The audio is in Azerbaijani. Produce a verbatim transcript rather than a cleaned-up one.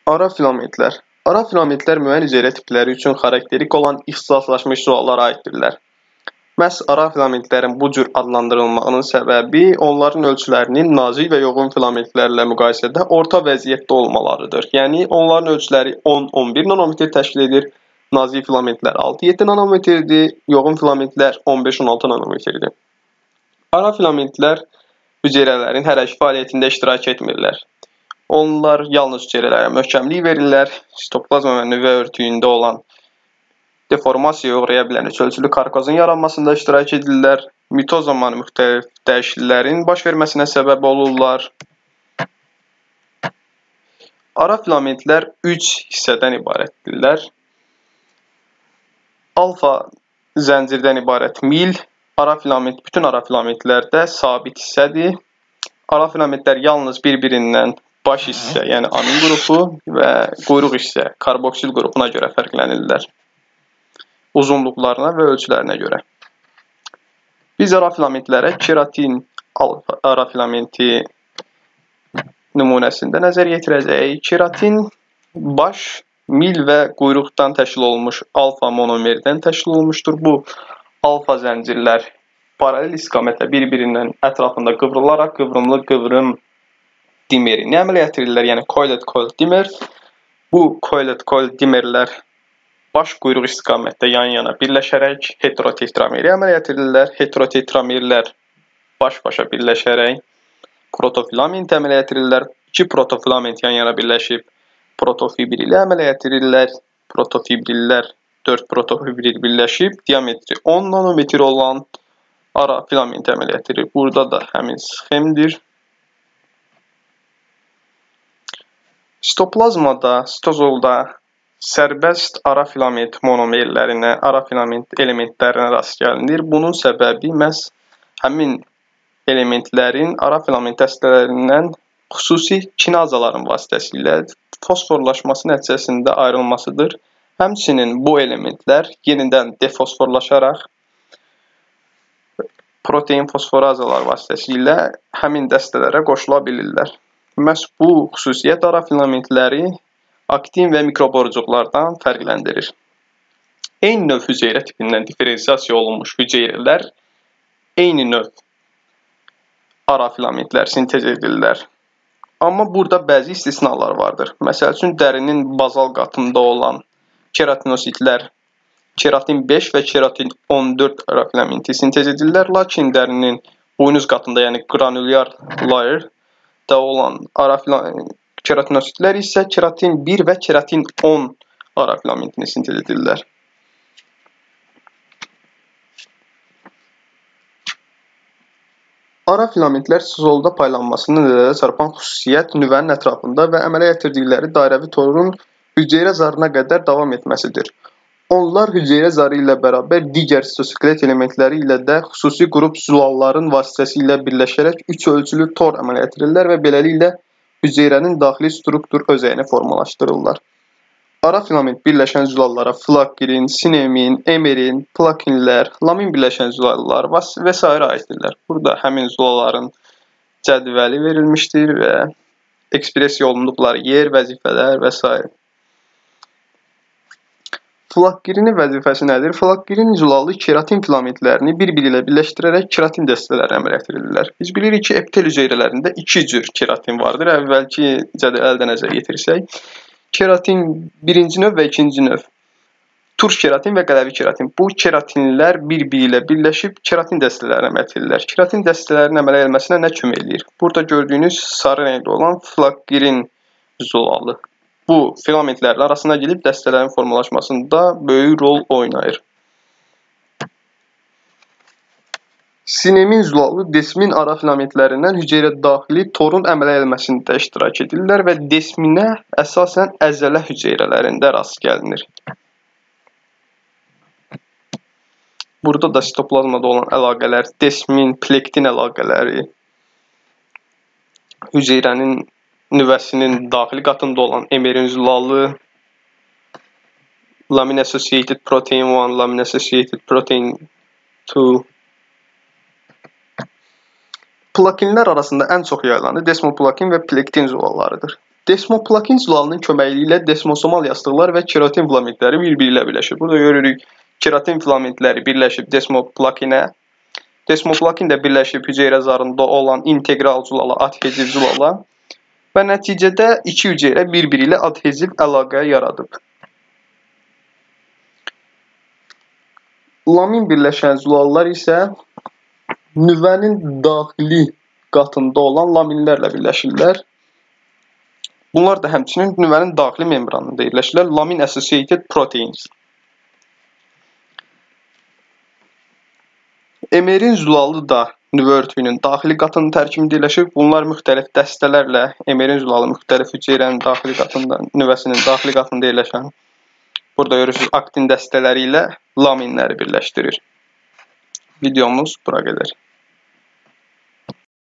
Ara filamentlər. Ara filamentlər müəyyən hüceyrə tipləri üçün xarakterik olan ixtisaslaşmış zolaqlara aiddirlər. Məhz ara filamentlərin bu cür adlandırılmağının səbəbi onların ölçülərinin nazik və yoğun filamentlərlə müqayisədə orta vəziyyətdə olmalarıdır. Yəni onların ölçüləri on on bir nanometr təşkil edir, nazik filamentlər altı yeddi nanometrdir, yoğun filamentlər on beş on altı nanometrdir. Ara filamentlər hüceyrələrin hərəki fəaliyyətində iştirak etmirlər. Onlar yalnız hüceyrələrə möhkəmlik verirlər, sitoplazma və nüvə örtüyündə olan deformasiyaya uğraya bilən üç ölçülü karkozun yaranmasında iştirak edirlər, mitoz zamanı müxtəlif dəyişikliklərin baş verməsinə səbəb olurlar. Ara filamentlər üç hissədən ibarətdirlər. Alfa zəncirdən ibarət mil, ara filament bütün ara filamentlərdə sabit hissədir. Ara filamentlər yalnız bir-birindən baş hissə, yəni amin qrupu və quyruq hissə, karboksil qrupuna görə fərqlənirlər. Uzunluqlarına və ölçülərinə görə. Biz ara filamentlərə keratin ara filamenti nümunəsində nəzər yetirəcəyik. Keratin baş, mil və quyruqdan təşkil olunmuş alfa monomerdən təşkil olunmuşdur. Bu alfa zəncirlər paralel istiqamətlə bir-birindən ətrafında qıvrılaraq qıvrımlı qıvrım dimerini əmələ gətirirlər, yəni coilet-coilet dimer. Bu coilet-coilet dimerlər baş quyruq istiqamətdə yan-yana birləşərək heterotetrameri əmələ gətirirlər. Heterotetramerlər baş-başa birləşərək protofilament əmələ gətirirlər. İki protofilament yan-yana birləşib protofibrili əmələ gətirirlər. Protofibrillər dörd protofibril birləşib diametri on nanometr olan ara filament əmələ gətirir. Burada da həmin sxemdir. Sitoplazmada, sitozolda sərbəst ara filament monomerlərinə, ara filament elementlərinə rast gəlinir. Bunun səbəbi məhz həmin elementlərin ara filament dəstələrindən xüsusi kinazaların vasitəsilə fosforlaşması nəticəsində ayrılmasıdır. Həmçinin bu elementlər yenidən defosforlaşaraq protein fosforazalar vasitəsilə həmin dəstələrə qoşula bilirlər. Məhz bu xüsusiyyət ara filamentləri aktin və mikroborucuqlardan fərqləndirir. Eyni növ hüceyrə tipindən diferensiyasiya olunmuş hüceyrələr eyni növ ara filamentlər sintez edirlər. Amma burada bəzi istisnalar vardır. Məsəl üçün, dərinin bazal qatında olan keratinositlər keratin beş və keratin on dörd ara filamenti sintez edirlər, lakin dərinin buynuz qatında, yəni granulyar layer da olan ara keratinositlər isə keratin bir və keratin on ara filamentini sintez edirlər. Ara filamentlər sitozolda paylanmasını nəzərə çarpan xüsusiyyət nüvənin ətrafında və əmələ gətirdikləri dairəvi torun hüceyrə zarına qədər davam etməsidir. Onlar hüceyrə zarı ilə bərabər digər sitoskelet elementləri ilə də xüsusi qrup zulalların vasitəsilə birləşərək üç ölçülü tor əmələ gətirirlər və beləliklə hüceyrənin daxili struktur özəyini formalaşdırırlar. Ara filament birləşən zulallara flagerin, sinemin, emerin, plakinlər, lamin birləşən zulallar və s. aiddirlər. Burada həmin zulaların cədvəli verilmişdir və ekspresiya olunduqları yer, vəzifələr və s. Flaggerinin vəzifəsi nədir? Flaggerin zulalı keratin filamentlərini bir-biri ilə birləşdirərək keratin dəstələri əmələ gətirirlər. Biz bilirik ki, epitel hüceyrələrində iki cür keratin vardır. Əvvəlki cədvəldə nəzər yetirsək, keratin birinci növ və ikinci növ. Turş keratin və qələvi keratin. Bu keratinlər bir-biri ilə birləşib keratin dəstələrini əmələ gətirirlər. Keratin dəstələrinin əmələ gəlməsinə nə kömək edir? Burada gördüyünüz sarı rəngli olan flaggerin zulalı. Bu filamentlərlə arasına gelib dəstələrin formalaşmasında böyük rol oynayır. Sinemin zulalı desmin ara filamentlərindən hüceyrə daxili torun əmələ gəlməsində iştirak edirlər və desminə əsasən əzələ hüceyrələrində rast gəlinir. Burada da sitoplazmada olan əlaqələr, desmin, plektin əlaqələri, hüceyrənin nüvəsinin daxili qatında olan emerin zulalı, lamin associated protein one, lamin associated protein two. Plakinlər arasında ən çox yayılanı desmoplakin və plektin zulalarıdır. Desmoplakin zülalının köməkliyi ilə desmosomal yastıqlar və keratin filamentləri bir-biri ilə birləşir. Burada görürük, keratin filamentləri birləşib desmoplakinə. Desmoplakin də birləşib hüceyrə zarında olan integral zülala, adheziv zülala və nəticədə iki hüceyrə bir-biri ilə adheziv əlaqə yaradıb. Lamin birləşən zülallar isə nüvənin daxili qatında olan laminlərlə birləşirlər. Bunlar da həmçinin nüvənin daxili membranında yerləşirlər. Lamin associated proteins. Emerin zülalı da nüvə örtüyünün daxili qatının tərkibində yerləşir. Bunlar müxtəlif dəstələrlə emerin zülalı müxtəlif hüceyrənin daxili qatında, nüvəsinin daxili qatında yerləşən, burada görürsünüz, aktin dəstələri ilə laminləri birləşdirir. Videomuz bura qədər.